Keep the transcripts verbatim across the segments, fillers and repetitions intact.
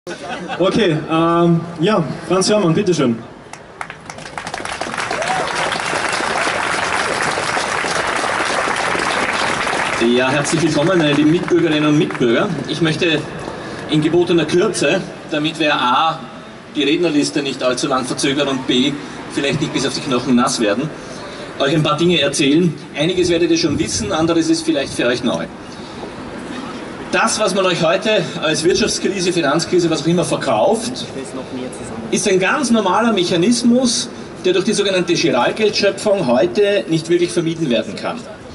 Okay, ähm, ja, Franz Hörmann, bitteschön. Ja, herzlich willkommen, meine lieben Mitbürgerinnen und Mitbürger. Ich möchte in gebotener Kürze, damit wir a. die Rednerliste nicht allzu lang verzögern und b. vielleicht nicht bis auf die Knochen nass werden, euch ein paar Dinge erzählen. Einiges werdet ihr schon wissen, anderes ist vielleicht für euch neu. Das, was man euch heute als Wirtschaftskrise, Finanzkrise, was auch immer verkauft, ist ein ganz normaler Mechanismus, der durch die sogenannte Giralgeldschöpfung heute nicht wirklich vermieden werden kann.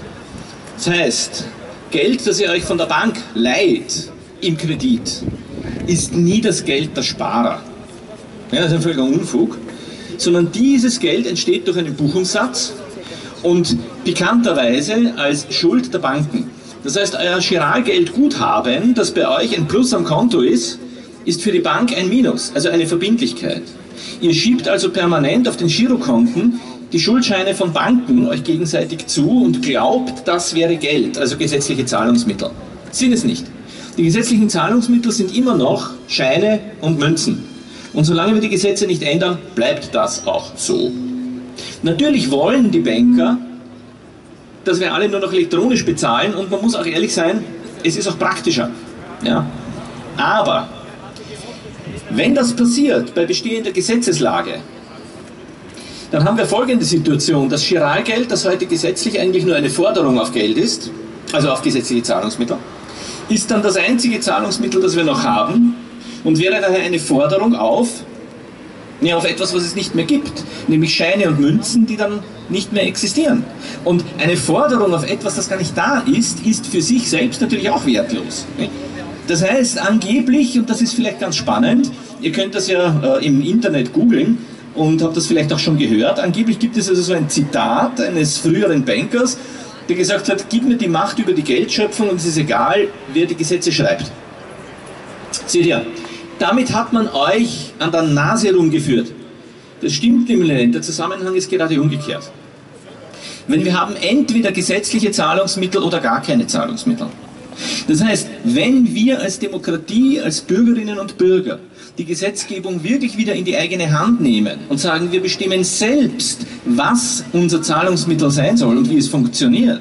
Das heißt, Geld, das ihr euch von der Bank leiht im Kredit, ist nie das Geld der Sparer. Ja, das ist ein völliger Unfug. Sondern dieses Geld entsteht durch einen Buchungssatz und pikanterweise als Schuld der Banken. Das heißt, euer Giralgeldguthaben, das bei euch ein Plus am Konto ist, ist für die Bank ein Minus, also eine Verbindlichkeit. Ihr schiebt also permanent auf den Girokonten die Schuldscheine von Banken euch gegenseitig zu und glaubt, das wäre Geld, also gesetzliche Zahlungsmittel. Sind es nicht. Die gesetzlichen Zahlungsmittel sind immer noch Scheine und Münzen. Und solange wir die Gesetze nicht ändern, bleibt das auch so. Natürlich wollen die Banker, dass wir alle nur noch elektronisch bezahlen, und man muss auch ehrlich sein, es ist auch praktischer. Ja? Aber wenn das passiert bei bestehender Gesetzeslage, dann haben wir folgende Situation: Das Giralgeld, das heute gesetzlich eigentlich nur eine Forderung auf Geld ist, also auf gesetzliche Zahlungsmittel, ist dann das einzige Zahlungsmittel, das wir noch haben, und wäre daher eine Forderung auf, ja, auf etwas, was es nicht mehr gibt, nämlich Scheine und Münzen, die dann nicht mehr existieren. Und eine Forderung auf etwas, das gar nicht da ist, ist für sich selbst natürlich auch wertlos. Das heißt, angeblich, und das ist vielleicht ganz spannend, ihr könnt das ja äh, im Internet googeln und habt das vielleicht auch schon gehört, angeblich gibt es also so ein Zitat eines früheren Bankers, der gesagt hat, gib mir die Macht über die Geldschöpfung und es ist egal, wer die Gesetze schreibt. Seht ihr, damit hat man euch an der Nase herumgeführt. Das stimmt nämlich nicht, der Zusammenhang ist gerade umgekehrt. Wenn wir haben entweder gesetzliche Zahlungsmittel oder gar keine Zahlungsmittel. Das heißt, wenn wir als Demokratie, als Bürgerinnen und Bürger die Gesetzgebung wirklich wieder in die eigene Hand nehmen und sagen, wir bestimmen selbst, was unser Zahlungsmittel sein soll und wie es funktioniert,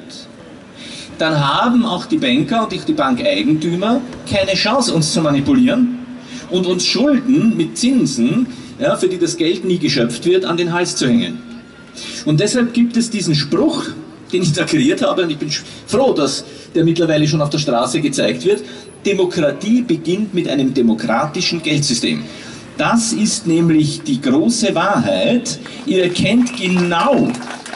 dann haben auch die Banker und die Bankeigentümer keine Chance, uns zu manipulieren und uns Schulden mit Zinsen, ja, für die das Geld nie geschöpft wird, an den Hals zu hängen. Und deshalb gibt es diesen Spruch, den ich da kreiert habe, und ich bin froh, dass der mittlerweile schon auf der Straße gezeigt wird: Demokratie beginnt mit einem demokratischen Geldsystem. Das ist nämlich die große Wahrheit. Ihr erkennt genau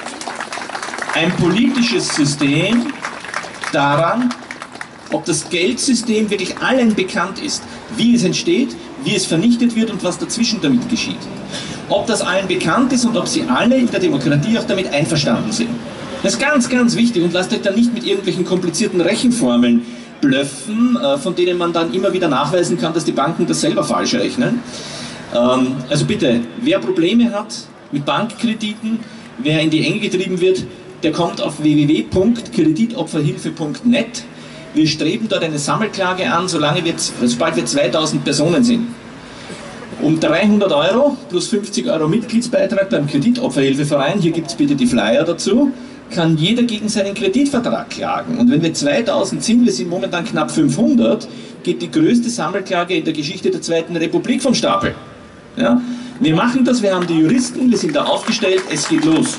ein politisches System daran, ob das Geldsystem wirklich allen bekannt ist, wie es entsteht, wie es vernichtet wird und was dazwischen damit geschieht. Ob das allen bekannt ist und ob sie alle in der Demokratie auch damit einverstanden sind. Das ist ganz, ganz wichtig, und lasst euch dann nicht mit irgendwelchen komplizierten Rechenformeln blöffen, von denen man dann immer wieder nachweisen kann, dass die Banken das selber falsch rechnen. Also bitte, wer Probleme hat mit Bankkrediten, wer in die Enge getrieben wird, der kommt auf w w w punkt kreditopferhilfe punkt net. Wir streben dort eine Sammelklage an, solange wir, sobald wir zweitausend Personen sind. Um dreihundert Euro plus fünfzig Euro Mitgliedsbeitrag beim Kreditopferhilfeverein, hier gibt es bitte die Flyer dazu, kann jeder gegen seinen Kreditvertrag klagen. Und wenn wir zweitausend sind, wir sind momentan knapp fünfhundert, geht die größte Sammelklage in der Geschichte der Zweiten Republik vom Stapel. Ja? Wir machen das, wir haben die Juristen, wir sind da aufgestellt, es geht los.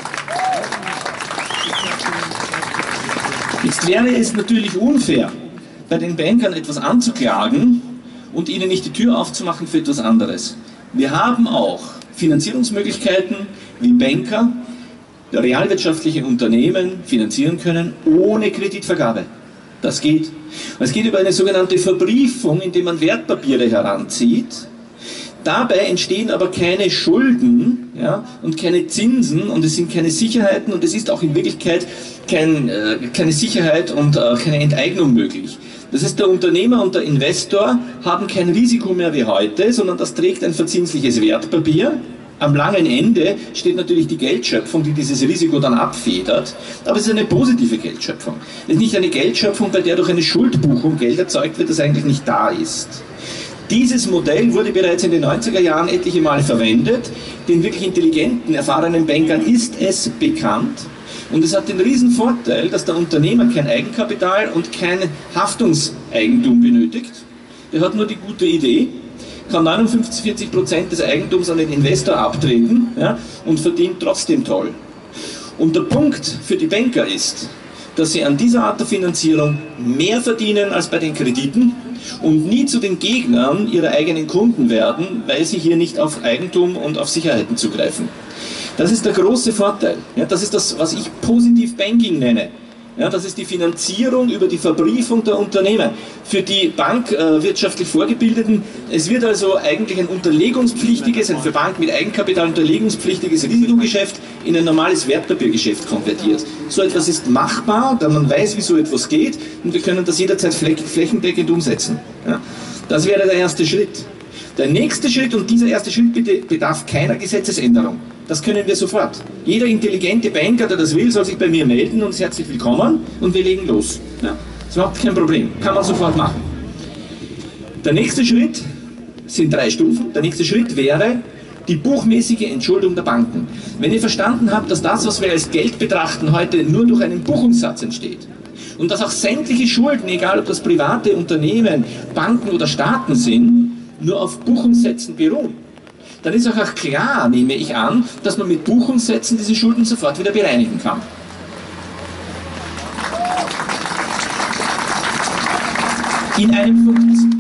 Jetzt wäre es natürlich unfair, bei den Bankern etwas anzuklagen und ihnen nicht die Tür aufzumachen für etwas anderes. Wir haben auch Finanzierungsmöglichkeiten, wie Banker realwirtschaftliche Unternehmen finanzieren können ohne Kreditvergabe. Das geht. Es geht über eine sogenannte Verbriefung, indem man Wertpapiere heranzieht. Dabei entstehen aber keine Schulden, ja, und keine Zinsen, und es sind keine Sicherheiten, und es ist auch in Wirklichkeit kein, äh, keine Sicherheit und äh, keine Enteignung möglich. Das heißt, der Unternehmer und der Investor haben kein Risiko mehr wie heute, sondern das trägt ein verzinsliches Wertpapier. Am langen Ende steht natürlich die Geldschöpfung, die dieses Risiko dann abfedert, aber es ist eine positive Geldschöpfung. Es ist nicht eine Geldschöpfung, bei der durch eine Schuldbuchung Geld erzeugt wird, das eigentlich nicht da ist. Dieses Modell wurde bereits in den neunziger Jahren etliche Male verwendet. Den wirklich intelligenten, erfahrenen Bankern ist es bekannt. Und es hat den riesen Vorteil, dass der Unternehmer kein Eigenkapital und kein Haftungseigentum benötigt. Er hat nur die gute Idee, kann neunundfünfzig, vierzig Prozent des Eigentums an den Investor abtreten, ja, und verdient trotzdem toll. Und der Punkt für die Banker ist, dass sie an dieser Art der Finanzierung mehr verdienen als bei den Krediten und nie zu den Gegnern ihrer eigenen Kunden werden, weil sie hier nicht auf Eigentum und auf Sicherheiten zugreifen. Das ist der große Vorteil. Ja, das ist das, was ich Positive Banking nenne. Ja, das ist die Finanzierung über die Verbriefung der Unternehmen. Für die bankwirtschaftlich äh, Vorgebildeten, es wird also eigentlich ein unterlegungspflichtiges, ein für Banken mit Eigenkapital unterlegungspflichtiges Risikogeschäft in ein normales Wertpapiergeschäft konvertiert. So etwas ist machbar, da man weiß, wie so etwas geht, und wir können das jederzeit flächendeckend umsetzen. Ja, das wäre der erste Schritt. Der nächste Schritt, und dieser erste Schritt bedarf keiner Gesetzesänderung. Das können wir sofort. Jeder intelligente Banker, der das will, soll sich bei mir melden und ist herzlich willkommen und wir legen los. Ja, das ist überhaupt kein Problem. Kann man sofort machen. Der nächste Schritt sind drei Stufen. Der nächste Schritt wäre die buchmäßige Entschuldung der Banken. Wenn ihr verstanden habt, dass das, was wir als Geld betrachten, heute nur durch einen Buchungssatz entsteht und dass auch sämtliche Schulden, egal ob das private Unternehmen, Banken oder Staaten sind, nur auf Buchungssätzen beruhen, dann ist auch klar, nehme ich an, dass man mit Buchungssätzen diese Schulden sofort wieder bereinigen kann. In einem, Funkt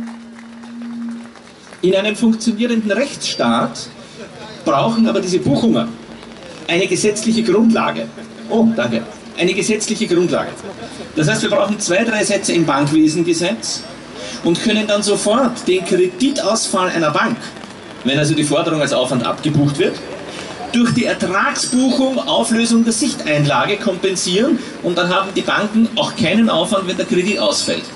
in einem funktionierenden Rechtsstaat brauchen aber diese Buchungen eine gesetzliche Grundlage. Oh, danke. Eine gesetzliche Grundlage. Das heißt, wir brauchen zwei, drei Sätze im Bankwesengesetz und können dann sofort den Kreditausfall einer Bank, wenn also die Forderung als Aufwand abgebucht wird, durch die Ertragsbuchung Auflösung der Sichteinlage kompensieren, und dann haben die Banken auch keinen Aufwand, wenn der Kredit ausfällt.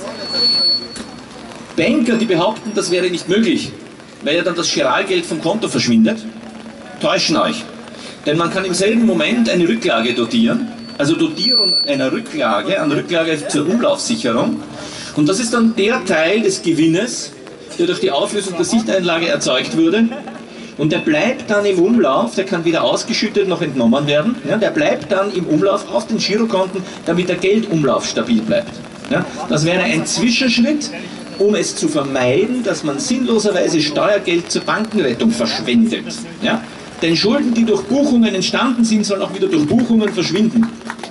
Banker, die behaupten, das wäre nicht möglich, weil ja dann das Giralgeld vom Konto verschwindet, täuschen euch. Denn man kann im selben Moment eine Rücklage dotieren, also Dotierung einer Rücklage, eine Rücklage zur Umlaufsicherung, und das ist dann der Teil des Gewinnes, der durch die Auflösung der Sichteinlage erzeugt wurde, und der bleibt dann im Umlauf, der kann weder ausgeschüttet noch entnommen werden, ja, der bleibt dann im Umlauf auf den Girokonten, damit der Geldumlauf stabil bleibt. Ja, das wäre ein Zwischenschritt, um es zu vermeiden, dass man sinnloserweise Steuergeld zur Bankenrettung verschwendet. Ja? Denn Schulden, die durch Buchungen entstanden sind, sollen auch wieder durch Buchungen verschwinden.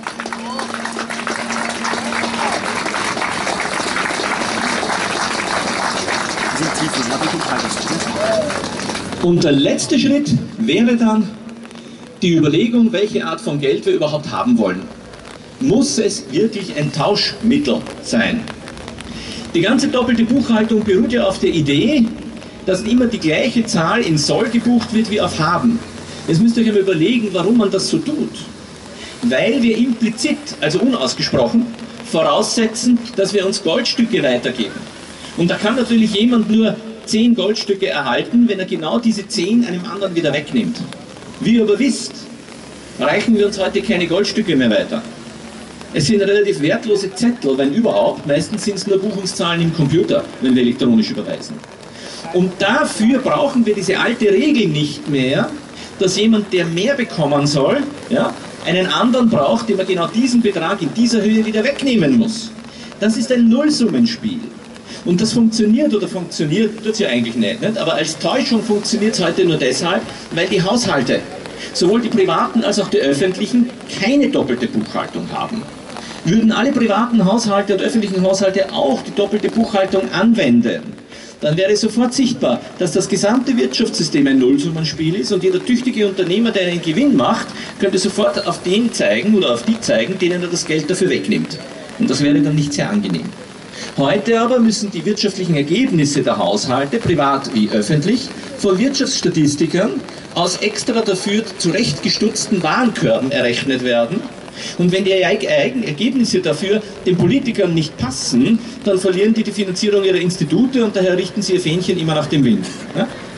Und der letzte Schritt wäre dann die Überlegung, welche Art von Geld wir überhaupt haben wollen. Muss es wirklich ein Tauschmittel sein? Die ganze doppelte Buchhaltung beruht ja auf der Idee, dass immer die gleiche Zahl in Soll gebucht wird wie auf Haben. Jetzt müsst ihr euch einmal überlegen, warum man das so tut. Weil wir implizit, also unausgesprochen, voraussetzen, dass wir uns Goldstücke weitergeben. Und da kann natürlich jemand nur zehn Goldstücke erhalten, wenn er genau diese zehn einem anderen wieder wegnimmt. Wie ihr aber wisst, reichen wir uns heute keine Goldstücke mehr weiter. Es sind relativ wertlose Zettel, wenn überhaupt. Meistens sind es nur Buchungszahlen im Computer, wenn wir elektronisch überweisen. Und dafür brauchen wir diese alte Regel nicht mehr, dass jemand, der mehr bekommen soll, ja, einen anderen braucht, dem er genau diesen Betrag in dieser Höhe wieder wegnehmen muss. Das ist ein Nullsummenspiel. Und das funktioniert oder funktioniert, tut es ja eigentlich nicht, nicht, aber als Täuschung funktioniert es heute nur deshalb, weil die Haushalte, sowohl die privaten als auch die öffentlichen, keine doppelte Buchhaltung haben. Würden alle privaten Haushalte und öffentlichen Haushalte auch die doppelte Buchhaltung anwenden, dann wäre sofort sichtbar, dass das gesamte Wirtschaftssystem ein Nullsummenspiel ist, und jeder tüchtige Unternehmer, der einen Gewinn macht, könnte sofort auf den zeigen oder auf die zeigen, denen er das Geld dafür wegnimmt. Und das wäre dann nicht sehr angenehm. Heute aber müssen die wirtschaftlichen Ergebnisse der Haushalte, privat wie öffentlich, von Wirtschaftsstatistikern aus extra dafür zurechtgestutzten Warenkörben errechnet werden. Und wenn die eigenen Ergebnisse dafür den Politikern nicht passen, dann verlieren die die Finanzierung ihrer Institute, und daher richten sie ihr Fähnchen immer nach dem Wind. Ja?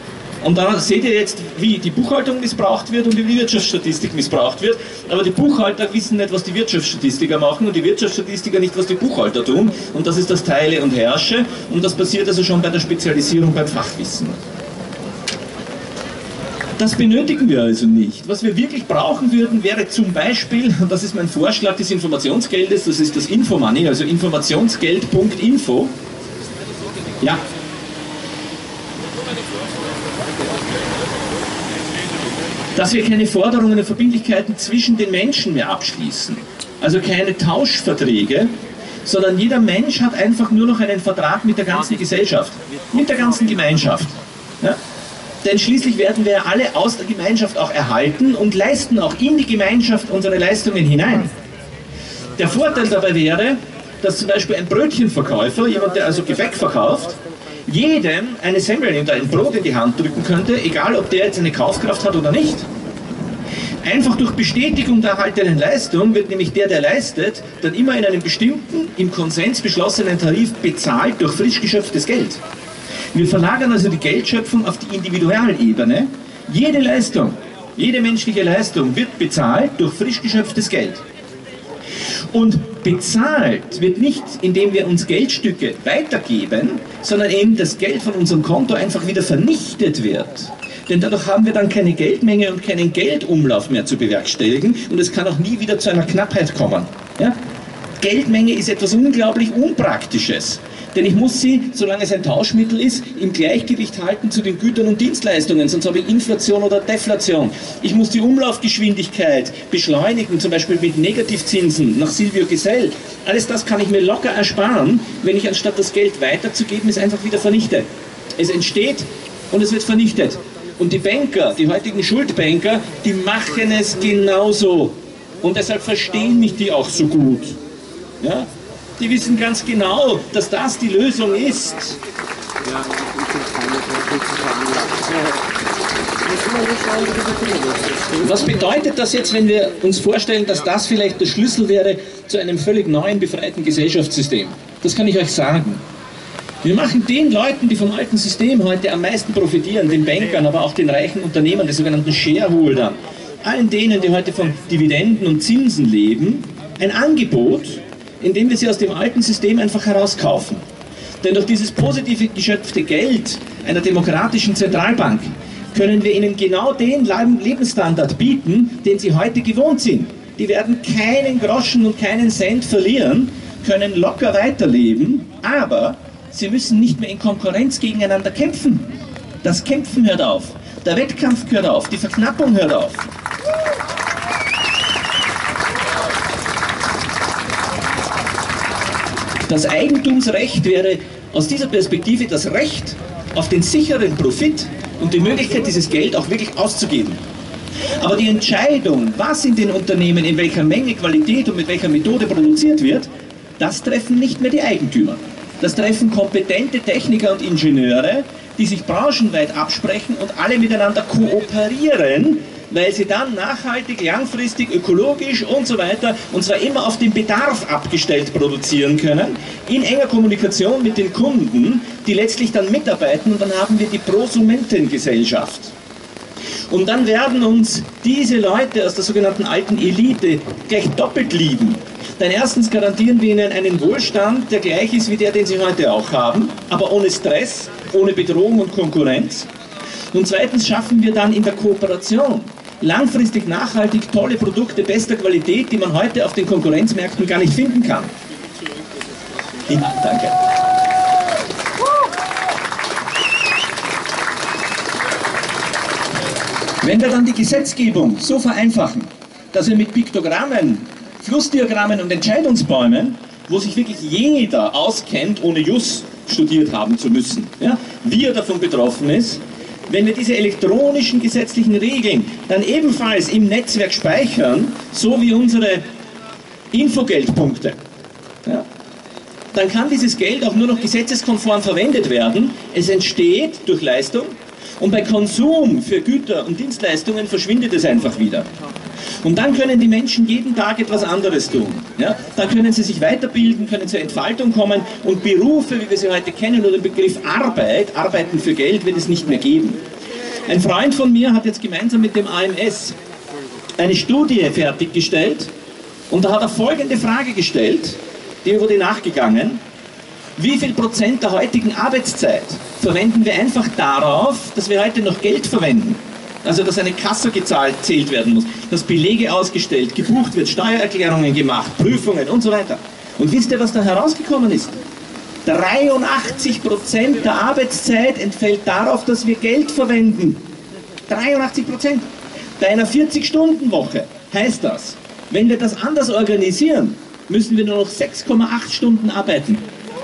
Und da seht ihr jetzt, wie die Buchhaltung missbraucht wird und wie die Wirtschaftsstatistik missbraucht wird. Aber die Buchhalter wissen nicht, was die Wirtschaftsstatistiker machen und die Wirtschaftsstatistiker nicht, was die Buchhalter tun. Und das ist das Teile und Herrsche. Und das passiert also schon bei der Spezialisierung beim Fachwissen. Das benötigen wir also nicht. Was wir wirklich brauchen würden, wäre zum Beispiel, und das ist mein Vorschlag des Informationsgeldes, das ist das Infomoney, also informationsgeld punkt info. Ja. Dass wir keine Forderungen und Verbindlichkeiten zwischen den Menschen mehr abschließen. Also keine Tauschverträge, sondern jeder Mensch hat einfach nur noch einen Vertrag mit der ganzen Gesellschaft, mit der ganzen Gemeinschaft. Ja? Denn schließlich werden wir alle aus der Gemeinschaft auch erhalten und leisten auch in die Gemeinschaft unsere Leistungen hinein. Der Vorteil dabei wäre, dass zum Beispiel ein Brötchenverkäufer, jemand, der also Gebäck verkauft, jedem eine Semmel oder ein Brot in die Hand drücken könnte, egal ob der jetzt eine Kaufkraft hat oder nicht. Einfach durch Bestätigung der erhaltenen Leistung wird nämlich der, der leistet, dann immer in einem bestimmten, im Konsens beschlossenen Tarif bezahlt durch frisch geschöpftes Geld. Wir verlagern also die Geldschöpfung auf die Individualebene. Jede Leistung, jede menschliche Leistung wird bezahlt durch frisch geschöpftes Geld. Und bezahlt wird nicht, indem wir uns Geldstücke weitergeben, sondern indem das Geld von unserem Konto einfach wieder vernichtet wird. Denn dadurch haben wir dann keine Geldmenge und keinen Geldumlauf mehr zu bewerkstelligen und es kann auch nie wieder zu einer Knappheit kommen. Ja? Geldmenge ist etwas unglaublich Unpraktisches. Denn ich muss sie, solange es ein Tauschmittel ist, im Gleichgewicht halten zu den Gütern und Dienstleistungen, sonst habe ich Inflation oder Deflation. Ich muss die Umlaufgeschwindigkeit beschleunigen, zum Beispiel mit Negativzinsen nach Silvio Gesell. Alles das kann ich mir locker ersparen, wenn ich anstatt das Geld weiterzugeben, es einfach wieder vernichte. Es entsteht und es wird vernichtet. Und die Banker, die heutigen Schuldbanker, die machen es genauso. Und deshalb verstehen mich die auch so gut. Ja? Die wissen ganz genau, dass das die Lösung ist. Was bedeutet das jetzt, wenn wir uns vorstellen, dass das vielleicht der Schlüssel wäre zu einem völlig neuen, befreiten Gesellschaftssystem? Das kann ich euch sagen. Wir machen den Leuten, die vom alten System heute am meisten profitieren, den Bankern, aber auch den reichen Unternehmern, den sogenannten Shareholdern, allen denen, die heute von Dividenden und Zinsen leben, ein Angebot, indem wir sie aus dem alten System einfach herauskaufen. Denn durch dieses positive geschöpfte Geld einer demokratischen Zentralbank können wir ihnen genau den Lebensstandard bieten, den sie heute gewohnt sind. Die werden keinen Groschen und keinen Cent verlieren, können locker weiterleben, aber sie müssen nicht mehr in Konkurrenz gegeneinander kämpfen. Das Kämpfen hört auf, der Wettkampf hört auf, die Verknappung hört auf. Das Eigentumsrecht wäre aus dieser Perspektive das Recht auf den sicheren Profit und die Möglichkeit, dieses Geld auch wirklich auszugeben. Aber die Entscheidung, was in den Unternehmen, in welcher Menge, Qualität und mit welcher Methode produziert wird, das treffen nicht mehr die Eigentümer. Das treffen kompetente Techniker und Ingenieure, die sich branchenweit absprechen und alle miteinander kooperieren, weil sie dann nachhaltig, langfristig, ökologisch und so weiter, und zwar immer auf den Bedarf abgestellt produzieren können, in enger Kommunikation mit den Kunden, die letztlich dann mitarbeiten, und dann haben wir die Prosumentengesellschaft. Und dann werden uns diese Leute aus der sogenannten alten Elite gleich doppelt lieben. Denn erstens garantieren wir ihnen einen Wohlstand, der gleich ist wie der, den sie heute auch haben, aber ohne Stress, ohne Bedrohung und Konkurrenz. Und zweitens schaffen wir dann in der Kooperation langfristig nachhaltig tolle Produkte bester Qualität, die man heute auf den Konkurrenzmärkten gar nicht finden kann. Ja, danke. Wenn wir dann die Gesetzgebung so vereinfachen, dass wir mit Piktogrammen, Flussdiagrammen und Entscheidungsbäumen, wo sich wirklich jeder auskennt, ohne Jus studiert haben zu müssen, ja, wie er davon betroffen ist, wenn wir diese elektronischen gesetzlichen Regeln dann ebenfalls im Netzwerk speichern, so wie unsere Infogeldpunkte, ja, dann kann dieses Geld auch nur noch gesetzeskonform verwendet werden. Es entsteht durch Leistung und bei Konsum für Güter und Dienstleistungen verschwindet es einfach wieder. Und dann können die Menschen jeden Tag etwas anderes tun. Ja? Dann können sie sich weiterbilden, können zur Entfaltung kommen und Berufe, wie wir sie heute kennen, oder den Begriff Arbeit, Arbeiten für Geld, wird es nicht mehr geben. Ein Freund von mir hat jetzt gemeinsam mit dem A M S eine Studie fertiggestellt und da hat er folgende Frage gestellt, die wurde nachgegangen: Wie viel Prozent der heutigen Arbeitszeit verwenden wir einfach darauf, dass wir heute noch Geld verwenden? Also dass eine Kasse gezahlt, zählt werden muss, dass Belege ausgestellt, gebucht wird, Steuererklärungen gemacht, Prüfungen und so weiter. Und wisst ihr, was da herausgekommen ist? dreiundachtzig Prozent der Arbeitszeit entfällt darauf, dass wir Geld verwenden. dreiundachtzig Prozent. Bei einer vierzig-Stunden-Woche heißt das, wenn wir das anders organisieren, müssen wir nur noch sechs Komma acht Stunden arbeiten.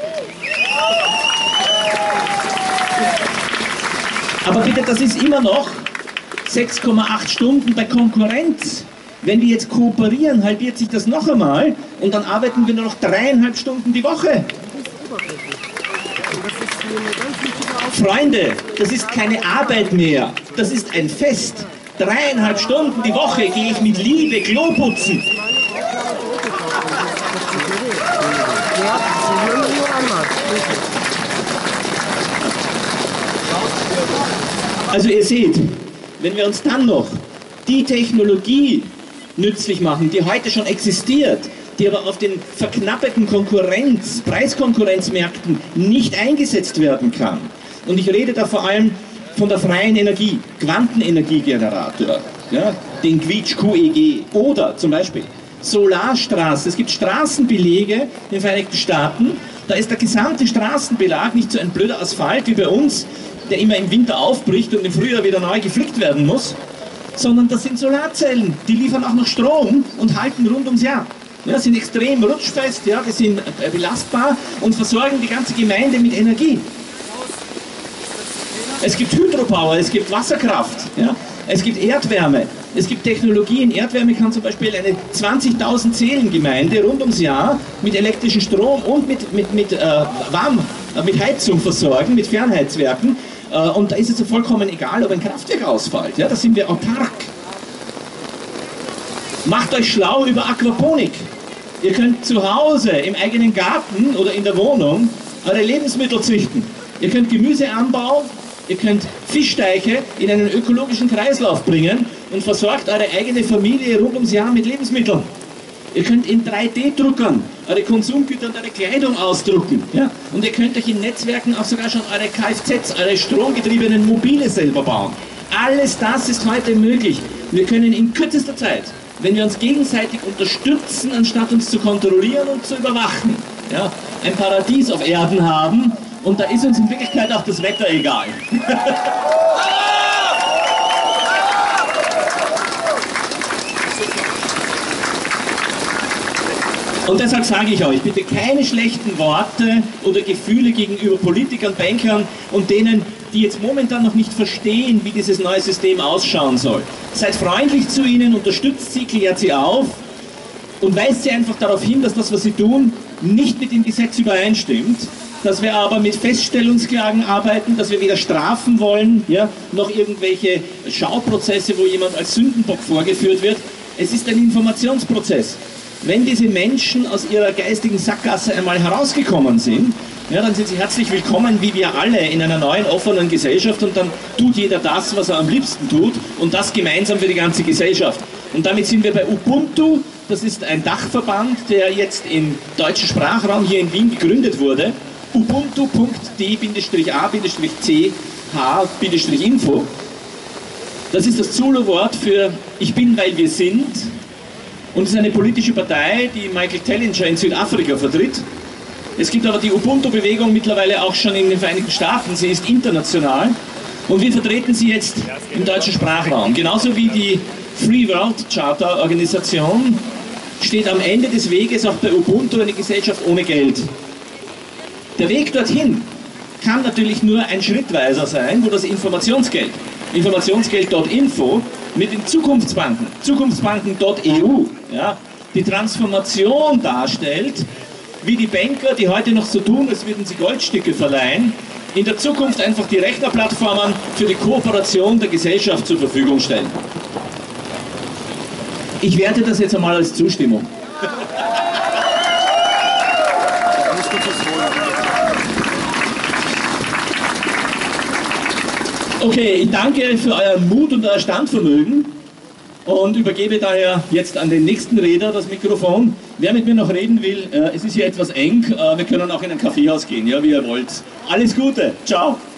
Aber bitte, das ist immer noch sechs Komma acht Stunden bei Konkurrenz. Wenn wir jetzt kooperieren, halbiert sich das noch einmal und dann arbeiten wir nur noch dreieinhalb Stunden die Woche. Freunde, das ist keine Arbeit mehr, das ist ein Fest. Dreieinhalb Stunden die Woche gehe ich mit Liebe Klo putzen. Also ihr seht, wenn wir uns dann noch die Technologie nützlich machen, die heute schon existiert, die aber auf den verknappeten Konkurrenz, Preiskonkurrenzmärkten nicht eingesetzt werden kann. Und ich rede da vor allem von der freien Energie, Quantenenergiegenerator, ja, den Quietsch Q E G oder zum Beispiel Solarstraße. Es gibt Straßenbelege in den Vereinigten Staaten, da ist der gesamte Straßenbelag nicht so ein blöder Asphalt wie bei uns, der immer im Winter aufbricht und im Frühjahr wieder neu geflickt werden muss, sondern das sind Solarzellen, die liefern auch noch Strom und halten rund ums Jahr. Ja, sind extrem rutschfest, ja, die sind belastbar und versorgen die ganze Gemeinde mit Energie. Es gibt Hydropower, es gibt Wasserkraft, ja, es gibt Erdwärme, es gibt Technologien. Erdwärme kann zum Beispiel eine zwanzigtausend Seelengemeinde rund ums Jahr mit elektrischem Strom und mit, mit, mit, äh, Warm, äh, mit Heizung versorgen, mit Fernheizwerken. Äh, und da ist es so vollkommen egal, ob ein Kraftwerk ausfällt. Ja, da sind wir autark. Macht euch schlau über Aquaponik. Ihr könnt zu Hause, im eigenen Garten oder in der Wohnung eure Lebensmittel züchten. Ihr könnt Gemüse anbauen, ihr könnt Fischteiche in einen ökologischen Kreislauf bringen und versorgt eure eigene Familie rund ums Jahr mit Lebensmitteln. Ihr könnt in drei D druckern eure Konsumgüter und eure Kleidung ausdrucken. Ja? Und ihr könnt euch in Netzwerken auch sogar schon eure Kfz, eure stromgetriebenen Mobile selber bauen. Alles das ist heute möglich. Wir können in kürzester Zeit, wenn wir uns gegenseitig unterstützen, anstatt uns zu kontrollieren und zu überwachen, ja, ein Paradies auf Erden haben, und da ist uns in Wirklichkeit auch das Wetter egal. Und deshalb sage ich euch, bitte keine schlechten Worte oder Gefühle gegenüber Politikern, Bankern und denen, die jetzt momentan noch nicht verstehen, wie dieses neue System ausschauen soll. Seid freundlich zu ihnen, unterstützt sie, klärt sie auf und weist sie einfach darauf hin, dass das, was sie tun, nicht mit dem Gesetz übereinstimmt, dass wir aber mit Feststellungsklagen arbeiten, dass wir weder strafen wollen, ja, noch irgendwelche Schauprozesse, wo jemand als Sündenbock vorgeführt wird. Es ist ein Informationsprozess. Wenn diese Menschen aus ihrer geistigen Sackgasse einmal herausgekommen sind, ja, dann sind sie herzlich willkommen, wie wir alle, in einer neuen, offenen Gesellschaft, und dann tut jeder das, was er am liebsten tut, und das gemeinsam für die ganze Gesellschaft. Und damit sind wir bei Ubuntu. Das ist ein Dachverband, der jetzt im deutschen Sprachraum hier in Wien gegründet wurde. ubuntu punkt d a c h info. Das ist das Zulu-Wort für Ich bin, weil wir sind. Und es ist eine politische Partei, die Michael Tellinger in Südafrika vertritt. Es gibt aber die Ubuntu-Bewegung mittlerweile auch schon in den Vereinigten Staaten. Sie ist international. Und wir vertreten sie jetzt im deutschen Sprachraum. Genauso wie die Free World Charter Organisation steht am Ende des Weges auch bei Ubuntu eine Gesellschaft ohne Geld. Der Weg dorthin kann natürlich nur ein Schrittweiser sein, wo das Informationsgeld, Informationsgeld Punkt info mit den Zukunftsbanken, Zukunftsbanken Punkt e u, ja, die Transformation darstellt, wie die Banker, die heute noch so tun, als würden sie Goldstücke verleihen, in der Zukunft einfach die Rechnerplattformen für die Kooperation der Gesellschaft zur Verfügung stellen. Ich werte das jetzt einmal als Zustimmung. Okay, ich danke für euren Mut und euer Standvermögen und übergebe daher jetzt an den nächsten Redner das Mikrofon. Wer mit mir noch reden will, äh, es ist hier etwas eng, äh, wir können auch in ein Kaffeehaus gehen, ja, wie ihr wollt. Alles Gute, ciao!